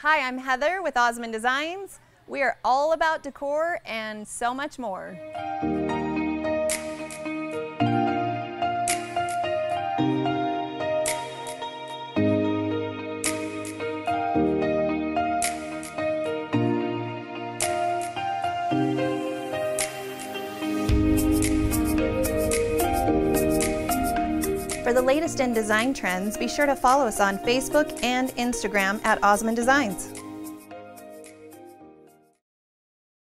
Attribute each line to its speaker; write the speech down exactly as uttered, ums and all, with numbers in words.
Speaker 1: Hi, I'm Heather with Osmond Designs. We are all about decor and so much more. For the latest in design trends, be sure to follow us on Facebook and Instagram at Osmond Designs.